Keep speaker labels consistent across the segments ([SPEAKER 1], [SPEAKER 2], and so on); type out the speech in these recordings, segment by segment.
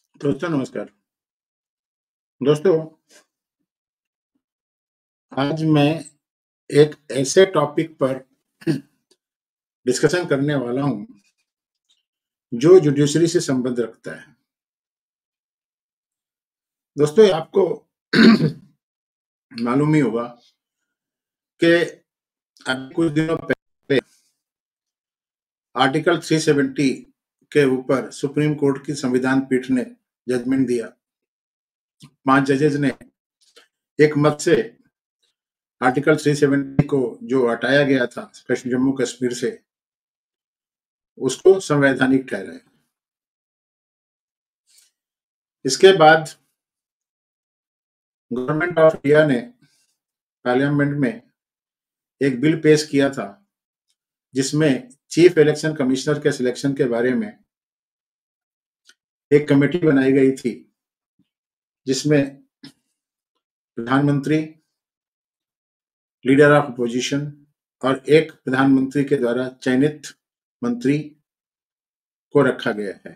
[SPEAKER 1] दोस्तों नमस्कार। दोस्तों, आज मैं एक ऐसे टॉपिक पर डिस्कशन करने वाला हूँ, जो जुडिशरी से संबंध रखता है। दोस्तों, आपको मालूम ही होगा कि अभी कुछ दिनों पहले आर्टिकल 370 के ऊपर सुप्रीम कोर्ट की संविधान पीठ ने जजमेंट दिया। 5 जजेस ने एक मत से आर्टिकल 370 को जो हटाया गया था जम्मू कश्मीर से, उसको संवैधानिक ठहराया। इसके बाद गवर्नमेंट ऑफ इंडिया ने पार्लियामेंट में एक बिल पेश किया था, जिसमें चीफ इलेक्शन कमिश्नर के सिलेक्शन के बारे में एक कमेटी बनाई गई थी, जिसमें प्रधानमंत्री, लीडर ऑफ अपोजिशन और एक प्रधानमंत्री के द्वारा चयनित मंत्री को रखा गया है।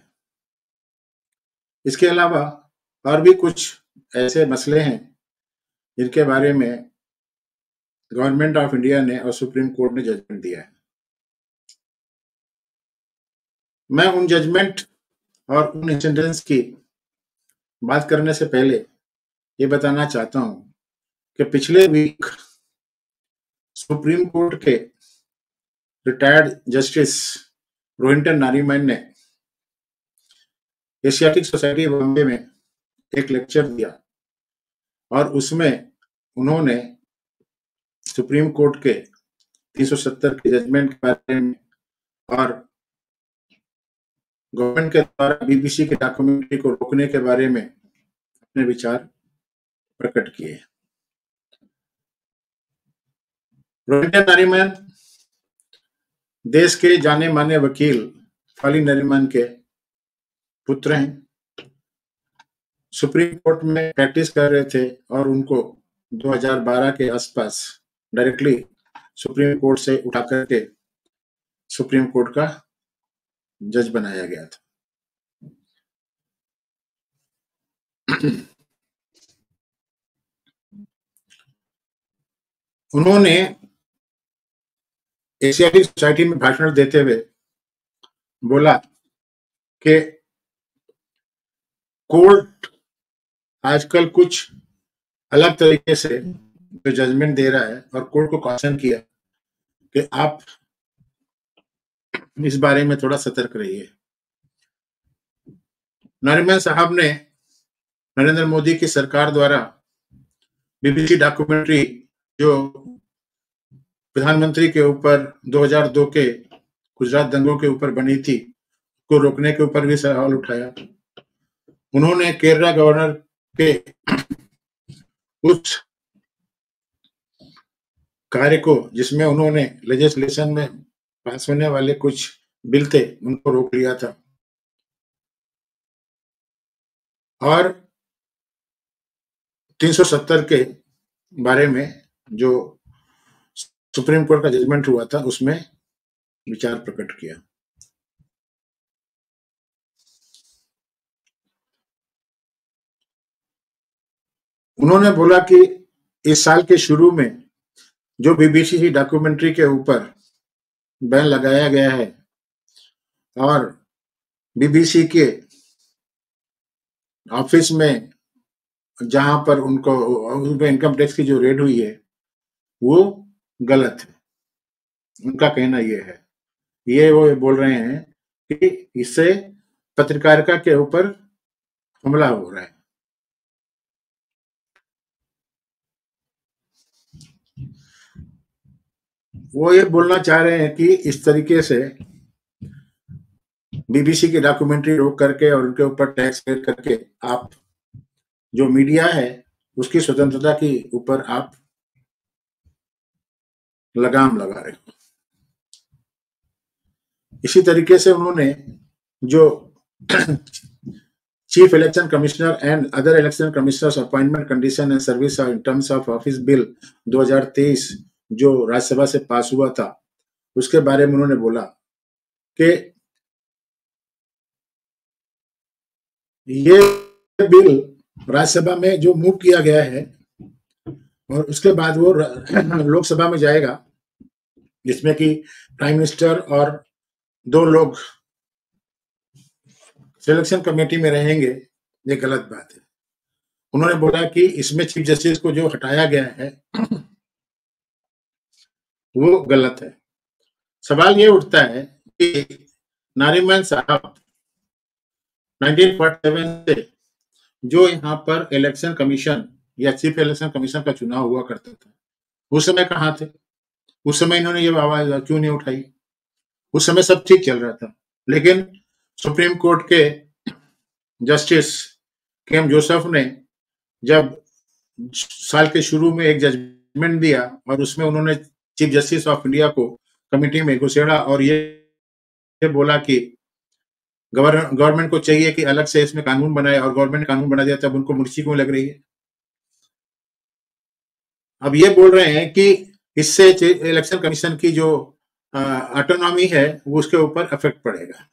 [SPEAKER 1] इसके अलावा और भी कुछ ऐसे मसले हैं जिनके बारे में गवर्नमेंट ऑफ इंडिया ने और सुप्रीम कोर्ट ने जजमेंट दिया है। मैं उन जजमेंट और उन इंसिडेंट्स की बात करने से पहले ये बताना चाहता हूं कि पिछले वीक सुप्रीम कोर्ट के रिटायर्ड जस्टिस रोहिंटन नारीमन ने एशियाटिक सोसाइटी बॉम्बे में एक लेक्चर दिया और उसमें उन्होंने सुप्रीम कोर्ट के 370 के जजमेंट के बारे में और गवर्नमेंट के द्वारा बीबीसी के डॉक्यूमेंट्री को रोकने के बारे में अपने विचार प्रकट किए। रोहिंटन नारीमन देश के जाने माने वकील फली नरीमन के पुत्र हैं। सुप्रीम कोर्ट में प्रैक्टिस कर रहे थे और उनको 2012 के आसपास डायरेक्टली सुप्रीम कोर्ट से उठा करके सुप्रीम कोर्ट का जज बनाया गया था। उन्होंने एशियाटिक सोसाइटी में भाषण देते हुए बोला कि कोर्ट आजकल कुछ अलग तरीके से जो जजमेंट दे रहा है, और कोर्ट को क्वेश्चन किया कि आप इस बारे में थोड़ा सतर्क रहिए। नरीमन साहब ने नरेंद्र मोदी की सरकार द्वारा बीबीसी डॉक्यूमेंट्री जो प्रधानमंत्री के ऊपर 2002 के गुजरात दंगों के ऊपर बनी थी, को रोकने के ऊपर भी सवाल उठाया। उन्होंने केरला गवर्नर के उस कार्य को, जिसमें उन्होंने लेजिस्लेशन में पास होने वाले कुछ बिल थे, उनको रोक लिया था। और 370 के बारे में जो सुप्रीम कोर्ट का जजमेंट हुआ था, उसमें विचार प्रकट किया। उन्होंने बोला कि इस साल के शुरू में जो बीबीसी डॉक्यूमेंट्री के ऊपर बैन लगाया गया है और बीबीसी के ऑफिस में जहां पर उनको इनकम टैक्स की जो रेड हुई है, वो गलत है। उनका कहना ये है, ये वो बोल रहे हैं कि इससे पत्रकारिता के ऊपर हमला हो रहा है। वो ये बोलना चाह रहे हैं कि इस तरीके से बीबीसी की डॉक्यूमेंट्री रोक करके और उनके ऊपर टैक्स रेट करके आप जो मीडिया है उसकी स्वतंत्रता के ऊपर आप लगाम लगा रहे हो। इसी तरीके से उन्होंने जो chief election commissioner and other election commissioners appointment condition and service in terms of office bill 2023 जो राज्यसभा से पास हुआ था, उसके बारे में उन्होंने बोला कि ये बिल राज्यसभा में जो मूव किया गया है और उसके बाद वो लोकसभा में जाएगा, जिसमें कि प्राइम मिनिस्टर और 2 लोग सिलेक्शन कमेटी में रहेंगे, ये गलत बात है। उन्होंने बोला कि इसमें चीफ जस्टिस को जो हटाया गया है वो गलत है। सवाल ये उठता है कि नारीमन साहब 1947 से जो यहाँ पर इलेक्शन कमीशन या चीफ इलेक्शन कमीशन का चुनाव हुआ करता था, उस समय कहाँ थे? उस समय इन्होंने ये आवाज क्यों नहीं उठाई? उस समय सब ठीक चल रहा था, लेकिन सुप्रीम कोर्ट के जस्टिस के.एम. जोसेफ ने जब साल के शुरू में एक जजमेंट दिया और उसमें उन्होंने चीफ जस्टिस ऑफ इंडिया को कमेटी में घुसेड़ा और ये बोला कि गवर्नमेंट को चाहिए कि अलग से इसमें कानून बनाए, और गवर्नमेंट ने कानून बना दिया, तब उनको मिर्ची क्यों लग रही है? अब ये बोल रहे हैं कि इससे इलेक्शन कमीशन की जो ऑटोनॉमी है वो उसके ऊपर इफेक्ट पड़ेगा।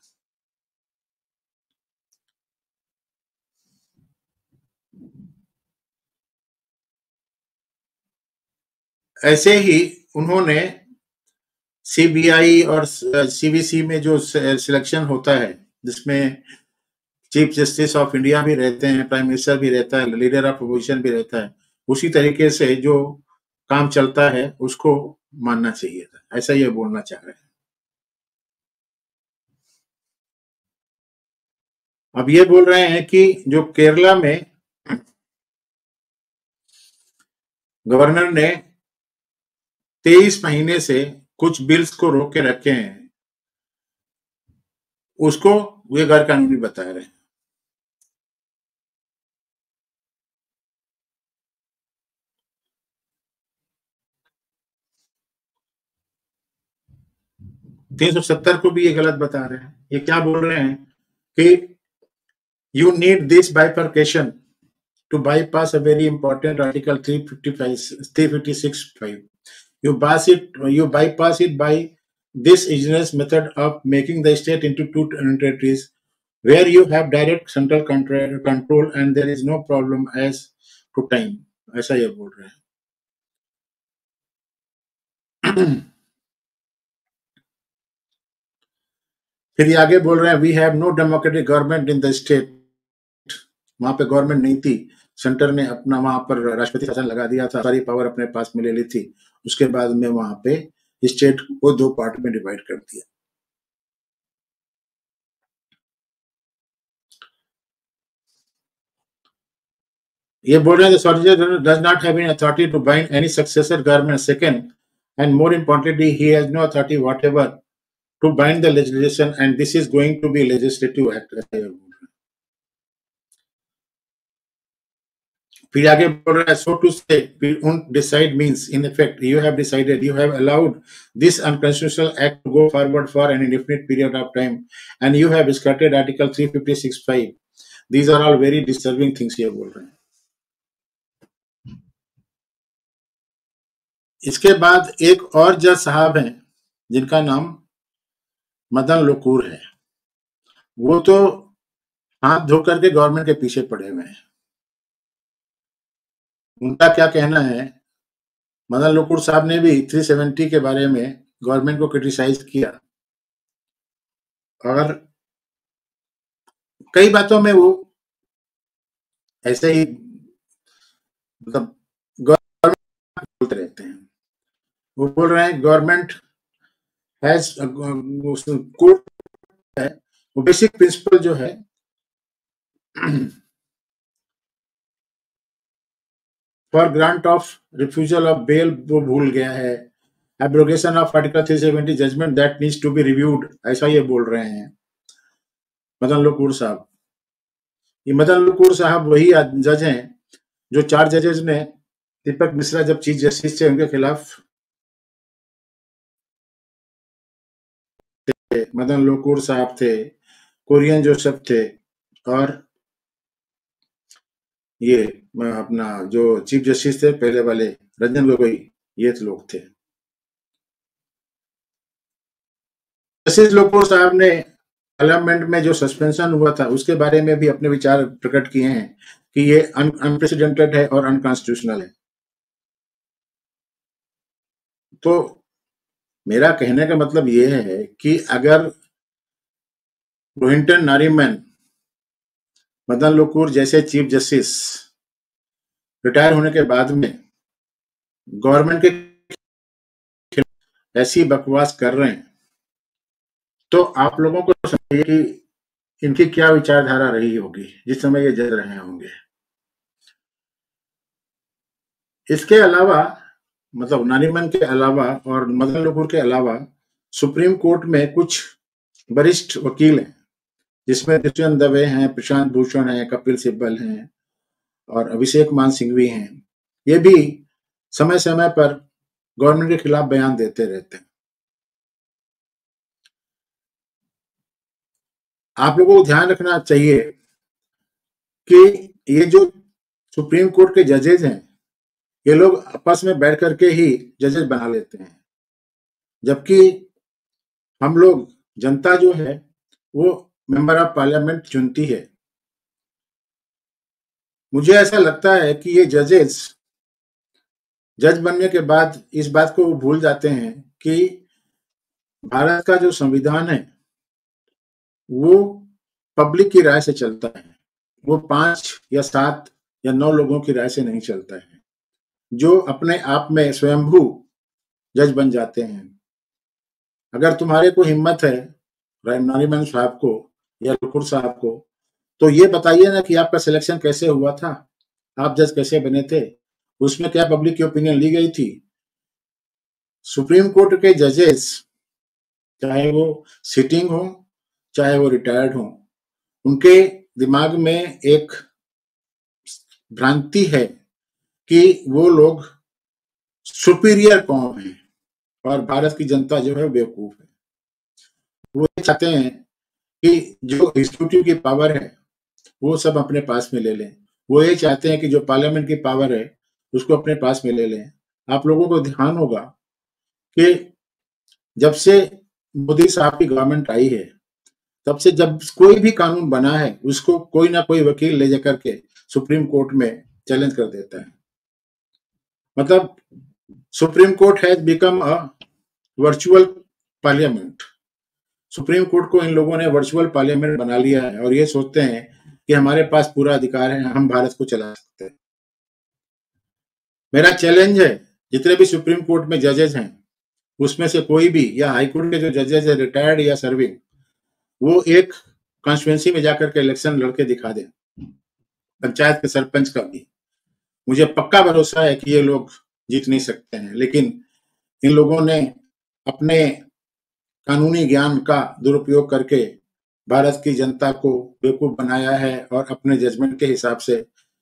[SPEAKER 1] ऐसे ही उन्होंने सीबीआई और सीबीसी में जो सिलेक्शन होता है, जिसमें चीफ जस्टिस ऑफ इंडिया भी रहते हैं, प्राइम मिनिस्टर भी रहता है, लीडर ऑफ अपोजिशन भी रहता है, उसी तरीके से जो काम चलता है उसको मानना चाहिए था, ऐसा ये बोलना चाह रहे हैं। अब ये बोल रहे हैं कि जो केरला में गवर्नर ने 23 महीने से कुछ बिल्स को रोक के रखे हैं, उसको वे गैर कानूनी बता रहे हैं। तीन सौ 70 को भी ये गलत बता रहे हैं। ये क्या बोल रहे हैं कि you need this bifurcation to bypass a very important article 356(5). You bypass it by this ingenious method of making the state into 2 territories where you have direct central control and there is no problem as to time. ऐसा ये बोल रहे हैं। फिर ये आगे बोल रहे हैं we have no democratic government in the state. वहां पे गवर्नमेंट नहीं थी, सेंटर ने अपना वहां पर राष्ट्रपति शासन लगा दिया था, सारी पावर अपने पास में ले ली थी। उसके बाद में वहां पे स्टेट को 2 पार्ट में डिवाइड कर दिया। ये बोल रहे हैं Solicitor does not have any authority to bind any successor government. Second, and more importantly, he has no authority whatever to bind the legislation, and this is going to be legislative act. फिर आगे बोल रहा है so to say decide means in effect you have decided, you have allowed this unconstitutional act to go forward for an indefinite period of time and you have skirted article 356(5). These are all very disturbing things ये बोल रहे हैं। इसके बाद एक और जज साहब हैं जिनका नाम मदन लोकूर है, वो तो हाथ धो करके गवर्नमेंट के पीछे पड़े हुए हैं। उनका क्या कहना है, मदन लोकूर साहब ने भी 370 के बारे में गवर्नमेंट को क्रिटिसाइज किया और कई बातों में वो ऐसे ही मतलब गवर्नमेंट बोलते रहते हैं। वो बोल रहे हैं गवर्नमेंट हैज कोर्ट है, वो बेसिक प्रिंसिपल जो है for grant of refusal of bail वो भूल गया है। Abrogation of article 370 judgment that needs to be reviewed, ऐसा ये बोल रहे हैं मदन लोकूर साहब। ये मदन लोकूर साहब वही जज हैं जो 4 जजेस ने दीपक मिश्रा जब चीफ जस्टिस थे उनके खिलाफ मदन लोकूर साहब थे, कुरियन जोसेफ थे और ये अपना जो चीफ जस्टिस थे पहले वाले रंजन गोगोई, ये लोग थे। जस्टिस लोकूर साहब ने पार्लियामेंट में जो सस्पेंशन हुआ था उसके बारे में भी अपने विचार प्रकट किए हैं कि ये अनप्रेसिडेंटेड है और अनकॉन्स्टिट्यूशनल है। तो मेरा कहने का मतलब ये है कि अगर रोहिंटन नारीमन, मदन लोकुर जैसे चीफ जस्टिस रिटायर होने के बाद में गवर्नमेंट के खिलाफ ऐसी बकवास कर रहे हैं, तो आप लोगों को समझिए कि इनकी क्या विचारधारा रही होगी जिस समय ये जज रहे होंगे। इसके अलावा मतलब नारीमन के अलावा और मदन लोकुर के अलावा सुप्रीम कोर्ट में कुछ वरिष्ठ वकील हैं, जिसमें दुष्यंत दवे हैं, प्रशांत भूषण हैं, कपिल सिब्बल हैं और अभिषेक मान सिंघवी हैं। ये भी समय समय पर गवर्नमेंट के खिलाफ बयान देते रहते हैं। आप लोगों को ध्यान रखना चाहिए कि ये जो सुप्रीम कोर्ट के जजेज हैं, ये लोग आपस में बैठ करके ही जजेज बना लेते हैं, जबकि हम लोग जनता जो है वो मेंबर ऑफ पार्लियामेंट चुनती है। मुझे ऐसा लगता है कि ये जजेस जज बनने के बाद इस बात को भूल जाते हैं कि भारत का जो संविधान है वो पब्लिक की राय से चलता है। वो 5 या 7 या 9 लोगों की राय से नहीं चलता है, जो अपने आप में स्वयंभू जज बन जाते हैं। अगर तुम्हारे को हिम्मत है नारीमन साहब को या लोकुर साहब को, तो ये बताइए ना कि आपका सिलेक्शन कैसे हुआ था, आप जज कैसे बने थे, उसमें क्या पब्लिक की ओपिनियन ली गई थी। सुप्रीम कोर्ट के जजेस चाहे वो सिटिंग हो चाहे वो रिटायर्ड हो, उनके दिमाग में एक भ्रांति है कि वो लोग सुपीरियर कौन है और भारत की जनता जो है बेवकूफ है। वो ये चाहते हैं कि जो एग्जीक्यूटिव की पावर है वो सब अपने पास में ले लें। वो ये चाहते हैं कि जो पार्लियामेंट की पावर है उसको अपने पास में ले लें। आप लोगों को ध्यान होगा कि जब से मोदी साहब की गवर्नमेंट आई है, तब से जब कोई भी कानून बना है उसको कोई ना कोई वकील ले जाकर के सुप्रीम कोर्ट में चैलेंज कर देता है। मतलब supreme court has become a virtual parliament. Supreme court को इन लोगों ने वर्चुअल पार्लियामेंट बना लिया है और ये सोचते हैं कि हमारे पास पूरा अधिकार है, हम भारत को चला सकते हैं। मेरा चैलेंज है, जितने भी सुप्रीम कोर्ट में जजेस हैं उसमें से कोई भी, या हाईकोर्ट के जो जजेस है रिटायर्ड या सर्विंग, वो एक कॉन्स्टिट्यूंसी में जाकर के इलेक्शन लड़के दिखा दें, पंचायत के सरपंच का भी। मुझे पक्का भरोसा है कि ये लोग जीत नहीं सकते हैं, लेकिन इन लोगों ने अपने कानूनी ज्ञान का दुरुपयोग करके भारत की जनता को बेवकूफ बनाया है और अपने जजमेंट के हिसाब से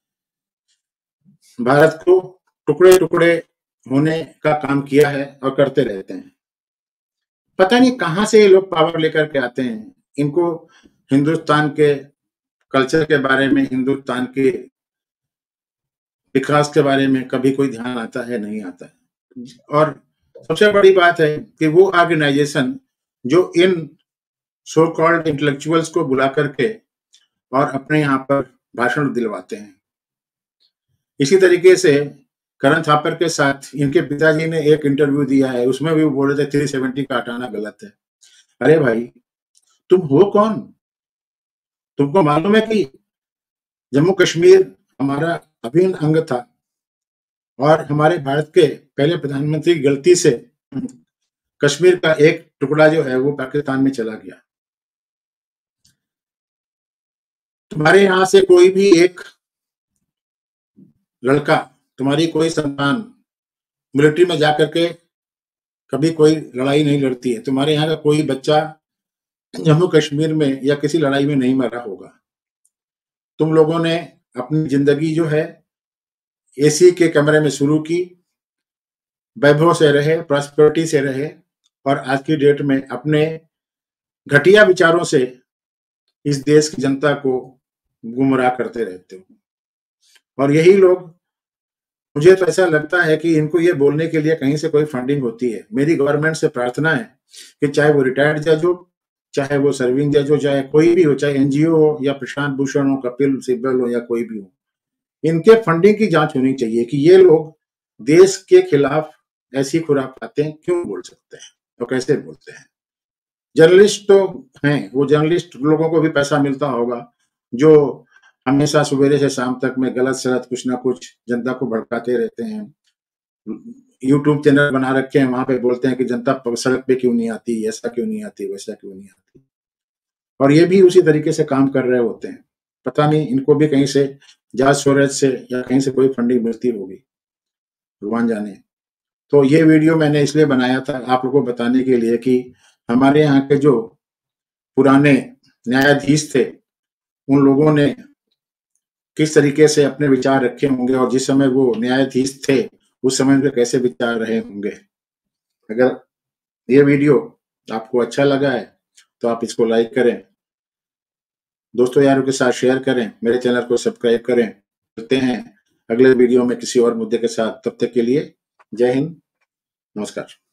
[SPEAKER 1] भारत को टुकड़े टुकड़े होने का काम किया है और करते रहते हैं। पता नहीं कहां से ये लोग पावर लेकर के आते हैं। इनको हिंदुस्तान के कल्चर के बारे में, हिंदुस्तान के विकास के बारे में कभी कोई ध्यान आता है? नहीं आता है। और सबसे बड़ी बात है कि वो ऑर्गेनाइजेशन जो इन सो कॉल्ड इंटेलेक्चुअल्स को बुला करके और अपने यहाँ पर भाषण दिलवाते हैं। इसी तरीके से करण थापर के साथ इनके पिताजी ने एक इंटरव्यू दिया है, उसमें भी वो बोल रहे थे 370 का हटाना गलत है। अरे भाई, तुम हो कौन? तुमको मालूम है कि जम्मू कश्मीर हमारा अभिन्न अंग था और हमारे भारत के पहले प्रधानमंत्री गलती से कश्मीर का एक टुकड़ा जो है वो पाकिस्तान में चला गया। तुम्हारे यहाँ से कोई भी एक लड़का, तुम्हारी कोई संतान मिलिट्री में जाकर के कभी कोई लड़ाई नहीं लड़ती है। तुम्हारे यहाँ का कोई बच्चा जम्मू कश्मीर में या किसी लड़ाई में नहीं मरा होगा। तुम लोगों ने अपनी जिंदगी जो है एसी के कमरे में शुरू की, वैभव से रहे, प्रॉस्पेरिटी से रहे और आज की डेट में अपने घटिया विचारों से इस देश की जनता को गुमराह करते रहते हो। और यही लोग, मुझे तो ऐसा लगता है कि इनको ये बोलने के लिए कहीं से कोई फंडिंग होती है। मेरी गवर्नमेंट से प्रार्थना है कि चाहे वो रिटायर्ड जज हो चाहे वो सर्विंग जज हो, चाहे कोई भी हो, चाहे एनजीओ हो या प्रशांत भूषण हो, कपिल सिब्बल हो या कोई भी हो, इनके फंडिंग की जांच होनी चाहिए कि ये लोग देश के खिलाफ ऐसी खुराफातें क्यों बोल सकते हैं और कैसे बोलते हैं। जर्नलिस्ट तो हैं, वो जर्नलिस्ट लोगों को भी पैसा मिलता होगा जो हमेशा सवेरे से शाम तक में गलत सलत कुछ ना कुछ जनता को भड़काते रहते हैं। यूट्यूब चैनल बना रखे हैं, वहां पे बोलते हैं कि जनता सड़क पे क्यों नहीं आती, ऐसा क्यों नहीं आती, वैसा क्यों नहीं आती, और ये भी उसी तरीके से काम कर रहे होते हैं। पता नहीं इनको भी कहीं से जांच स्वराज से या कहीं से कोई फंडिंग मिलती होगी, भगवान जाने। तो ये वीडियो मैंने इसलिए बनाया था आप लोगों को बताने के लिए कि हमारे यहाँ के जो पुराने न्यायाधीश थे उन लोगों ने किस तरीके से अपने विचार रखे होंगे और जिस समय वो न्यायाधीश थे उस समय उनके कैसे विचार रहे होंगे। अगर ये वीडियो आपको अच्छा लगा है तो आप इसको लाइक करें, दोस्तों यारों के साथ शेयर करें, मेरे चैनल को सब्सक्राइब करें। मिलते हैं अगले वीडियो में किसी और मुद्दे के साथ, तब तक के लिए जय हिंद, नमस्कार।